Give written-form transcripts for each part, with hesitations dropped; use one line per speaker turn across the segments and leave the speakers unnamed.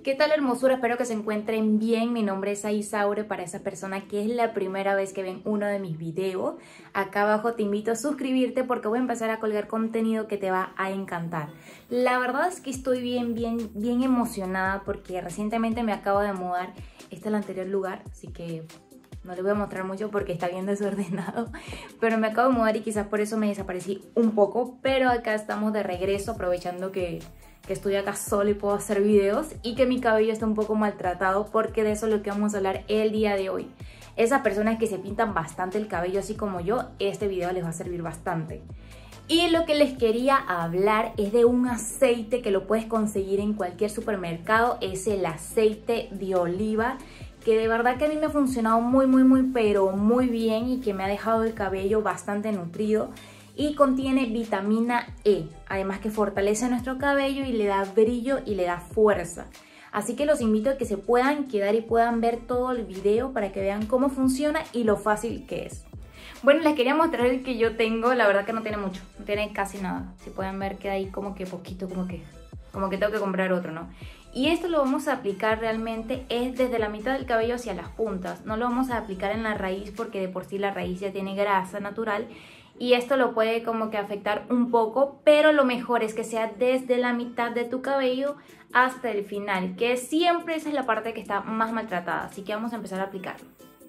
¿Qué tal, hermosura? Espero que se encuentren bien. Mi nombre es Aisaure. Para esa persona que es la primera vez que ven uno de mis videos, acá abajo te invito a suscribirte porque voy a empezar a colgar contenido que te va a encantar. La verdad es que estoy bien emocionada porque recientemente me acabo de mudar. Este es el anterior lugar, así que no les voy a mostrar mucho porque está bien desordenado, pero me acabo de mudar y quizás por eso me desaparecí un poco, pero acá estamos de regreso, aprovechando que estoy acá sola y puedo hacer videos y que mi cabello está un poco maltratado, porque de eso es lo que vamos a hablar el día de hoy. Esas personas que se pintan bastante el cabello así como yo, este video les va a servir bastante. Y lo que les quería hablar es de un aceite que lo puedes conseguir en cualquier supermercado. Es el aceite de oliva, que de verdad que a mí me ha funcionado pero muy bien, y que me ha dejado el cabello bastante nutrido. Y contiene vitamina E, además que fortalece nuestro cabello y le da brillo y le da fuerza. Así que los invito a que se puedan quedar y puedan ver todo el video para que vean cómo funciona y lo fácil que es. Bueno, les quería mostrar el que yo tengo. La verdad que no tiene mucho, no tiene casi nada. Si pueden ver, queda ahí como que poquito, como que tengo que comprar otro, ¿no? Y esto lo vamos a aplicar realmente es desde la mitad del cabello hacia las puntas. No lo vamos a aplicar en la raíz porque de por sí la raíz ya tiene grasa natural. Y esto lo puede como que afectar un poco, pero lo mejor es que sea desde la mitad de tu cabello hasta el final, que siempre esa es la parte que está más maltratada. Así que vamos a empezar a aplicarlo.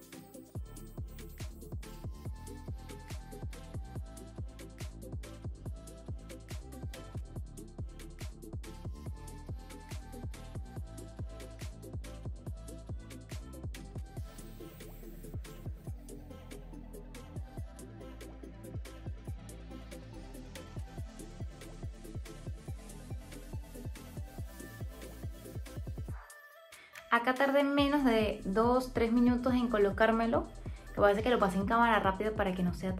Acá tardé menos de 2-3 minutos en colocármelo. Lo que pasa es que lo pasé en cámara rápido para que no sea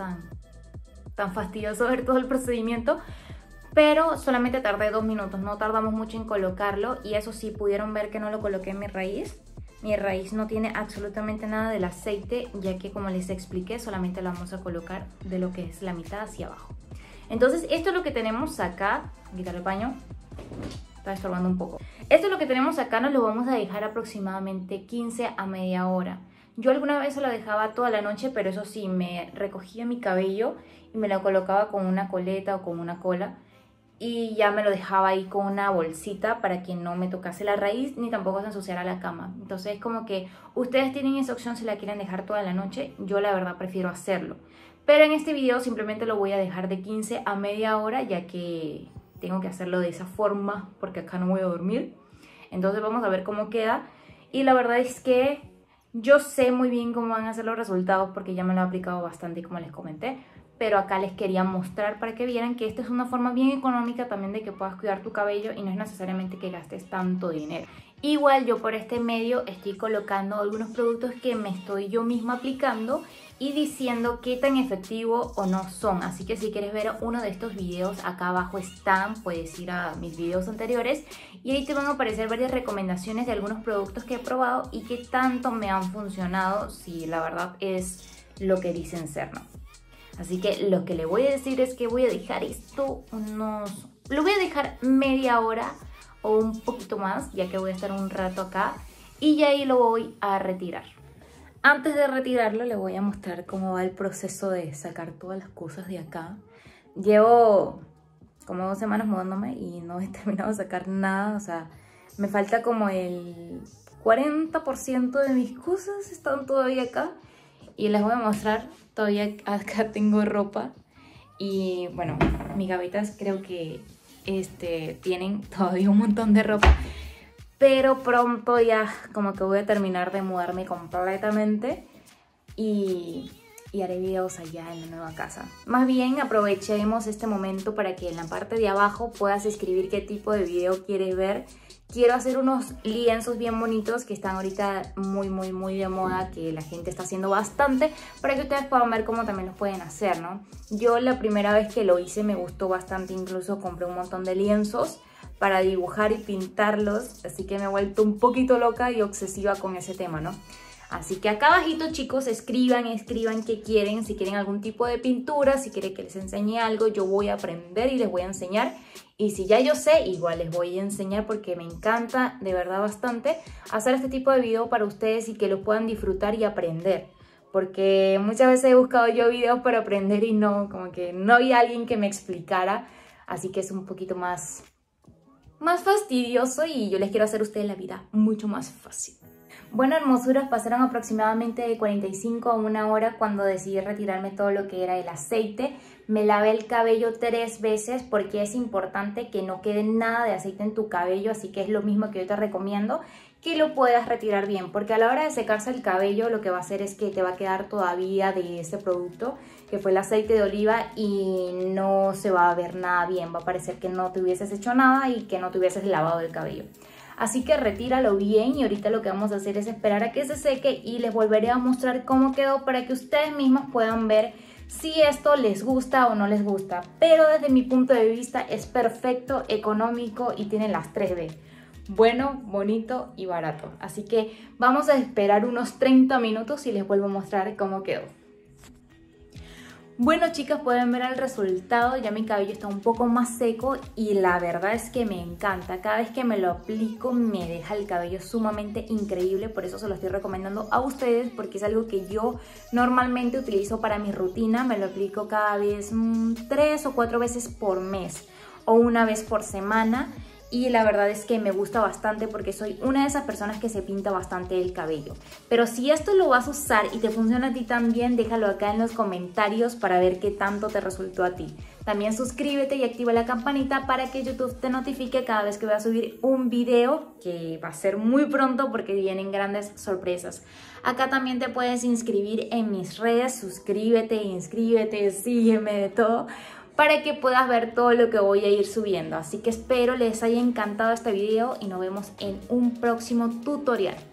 tan fastidioso ver todo el procedimiento. Pero solamente tardé 2 minutos, no tardamos mucho en colocarlo. Y eso sí, pudieron ver que no lo coloqué en mi raíz. Mi raíz no tiene absolutamente nada del aceite, ya que, como les expliqué, solamente lo vamos a colocar de lo que es la mitad hacia abajo. Entonces esto es lo que tenemos acá. Quitar el paño. Está estorbando un poco. Esto es lo que tenemos acá. Nos lo vamos a dejar aproximadamente 15 a media hora. Yo alguna vez se lo dejaba toda la noche, pero eso sí, me recogía mi cabello y me lo colocaba con una coleta o con una cola, y ya me lo dejaba ahí con una bolsita para que no me tocase la raíz ni tampoco se ensuciara la cama. Entonces es como que ustedes tienen esa opción si la quieren dejar toda la noche. Yo la verdad prefiero hacerlo, pero en este video simplemente lo voy a dejar de 15 a media hora, ya que tengo que hacerlo de esa forma porque acá no voy a dormir. Entonces vamos a ver cómo queda. Y la verdad es que yo sé muy bien cómo van a ser los resultados porque ya me lo he aplicado bastante, como les comenté. Pero acá les quería mostrar para que vieran que esta es una forma bien económica también de que puedas cuidar tu cabello y no es necesariamente que gastes tanto dinero. Igual yo por este medio estoy colocando algunos productos que me estoy yo misma aplicando y diciendo qué tan efectivo o no son. Así que si quieres ver uno de estos videos, acá abajo están, puedes ir a mis videos anteriores y ahí te van a aparecer varias recomendaciones de algunos productos que he probado y que tanto me han funcionado, si la verdad es lo que dicen ser, ¿no? Así que lo que le voy a decir es que voy a dejar esto lo voy a dejar media hora o un poquito más, ya que voy a estar un rato acá y ya ahí lo voy a retirar. Antes de retirarlo les voy a mostrar cómo va el proceso de sacar todas las cosas de acá. Llevo como 2 semanas mudándome y no he terminado de sacar nada. O sea, me falta como el 40% de mis cosas están todavía acá. Y les voy a mostrar, todavía acá tengo ropa. Y bueno, mis gavetas creo que tienen todavía un montón de ropa. Pero pronto ya como que voy a terminar de mudarme completamente y haré videos allá en la nueva casa. Más bien aprovechemos este momento para que en la parte de abajo puedas escribir qué tipo de video quieres ver. Quiero hacer unos lienzos bien bonitos que están ahorita muy de moda, que la gente está haciendo bastante, para que ustedes puedan ver cómo también los pueden hacer, ¿no? Yo la primera vez que lo hice me gustó bastante, incluso compré un montón de lienzos para dibujar y pintarlos, así que me he vuelto un poquito loca y obsesiva con ese tema, ¿no? Así que acá abajito, chicos, escriban qué quieren, si quieren algún tipo de pintura, si quieren que les enseñe algo, yo voy a aprender y les voy a enseñar. Y si ya yo sé, igual les voy a enseñar porque me encanta de verdad bastante hacer este tipo de video para ustedes y que lo puedan disfrutar y aprender. Porque muchas veces he buscado yo videos para aprender y no, como que no había alguien que me explicara. Así que es un poquito más fastidioso y yo les quiero hacer a ustedes la vida mucho más fácil. Bueno, hermosuras, pasaron aproximadamente de 45 a 1 hora cuando decidí retirarme todo lo que era el aceite. Me lavé el cabello 3 veces porque es importante que no quede nada de aceite en tu cabello, así que es lo mismo que yo te recomiendo, que lo puedas retirar bien, porque a la hora de secarse el cabello lo que va a hacer es que te va a quedar todavía de este producto, que fue el aceite de oliva, y no se va a ver nada bien, va a parecer que no te hubieses hecho nada y que no te hubieses lavado el cabello. Así que retíralo bien y ahorita lo que vamos a hacer es esperar a que se seque y les volveré a mostrar cómo quedó para que ustedes mismos puedan ver si esto les gusta o no les gusta. Pero desde mi punto de vista es perfecto, económico y tiene las 3B. Bueno, bonito y barato. Así que vamos a esperar unos 30 minutos y les vuelvo a mostrar cómo quedó. Bueno, chicas, pueden ver el resultado. Ya mi cabello está un poco más seco y la verdad es que me encanta. Cada vez que me lo aplico me deja el cabello sumamente increíble. Por eso se lo estoy recomendando a ustedes, porque es algo que yo normalmente utilizo para mi rutina. Me lo aplico cada vez 3 o 4 veces por mes o 1 vez por semana. Y la verdad es que me gusta bastante porque soy una de esas personas que se pinta bastante el cabello. Pero si esto lo vas a usar y te funciona a ti también, déjalo acá en los comentarios para ver qué tanto te resultó a ti. También suscríbete y activa la campanita para que YouTube te notifique cada vez que voy a subir un video, que va a ser muy pronto porque vienen grandes sorpresas. Acá también te puedes inscribir en mis redes, suscríbete, inscríbete, sígueme, de todo, para que puedas ver todo lo que voy a ir subiendo. Así que espero les haya encantado este video y nos vemos en un próximo tutorial.